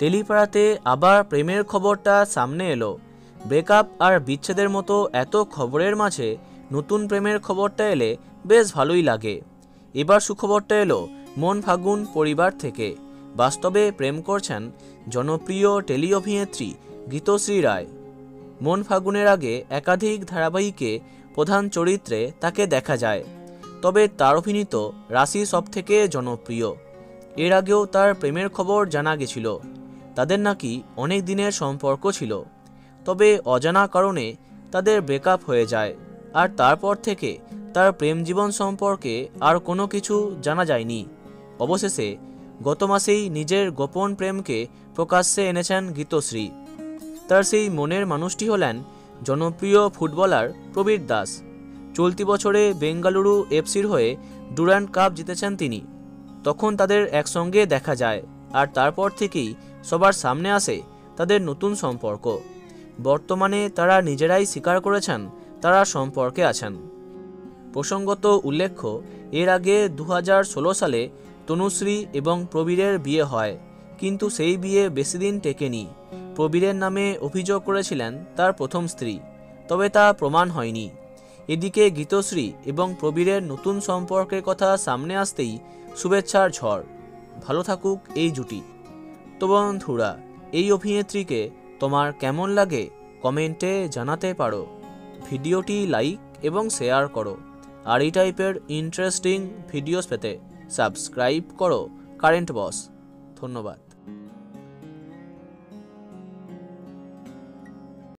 টেলিপাড়াতে আবার প্রেমের খবরটা সামনে এলো। ব্রেকআপ আর বিচ্ছেদের মতো এত খবরের মাঝে নতুন প্রেমের খবরটা এলে বেশ ভালোই লাগে। এবার সুখবরটা এলো মন ফাগুন পরিবার থেকে। বাস্তবে প্রেম করছেন জনপ্রিয় টেলি অভিনেত্রী গীতশ্রী রায়। মন ফাগুনের আগে একাধিক ধারাবাহিকে প্রধান চরিত্রে তাকে দেখা যায়, তবে তার অভিনীত রাশি সবথেকে জনপ্রিয়। এর আগেও তার প্রেমের খবর জানা গেছিল। তাদের নাকি অনেক দিনের সম্পর্ক ছিল, তবে অজানা কারণে তাদের ব্রেকআপ হয়ে যায়। আর তারপর থেকে তার প্রেম জীবন সম্পর্কে আর কোনো কিছু জানা যায়নি। অবশেষে গত মাসেই নিজের গোপন প্রেমকে প্রকাশ্যে এনেছেন গীতশ্রী। তার সেই মনের মানুষটি হলেন জনপ্রিয় ফুটবলার প্রবীর দাস। চলতি বছরে বেঙ্গালুরু এফসির হয়ে ডুরান্ড কাপ জিতেছেন তিনি। তখন তাদের একসঙ্গে দেখা যায়, আর তারপর থেকেই সবার সামনে আসে তাদের নতুন সম্পর্ক। বর্তমানে তারা নিজেরাই স্বীকার করেছেন তারা সম্পর্কে আছেন। প্রসঙ্গত উল্লেখ্য, এর আগে 2016 সালে তনুশ্রী এবং প্রবীরের বিয়ে হয়, কিন্তু সেই বিয়ে বেশি দিন টেকেনি। প্রবীরের নামে অভিযোগ করেছিলেন তার প্রথম স্ত্রী, তবে তা প্রমাণ হয়নি। এদিকে গীতশ্রী এবং প্রবীরের নতুন সম্পর্কের কথা সামনে আসতেই শুভেচ্ছার ঝড়। ভালো থাকুক এই জুটি। তো বন্ধুরা, এই অভিনেত্রীকে তোমার কেমন লাগে কমেন্টে জানাতে পারো। ভিডিওটি লাইক এবং শেয়ার করো। আর এই টাইপের ইন্টারেস্টিং ভিডিওস পেতে সাবস্ক্রাইব করো কারেন্ট বস। ধন্যবাদ।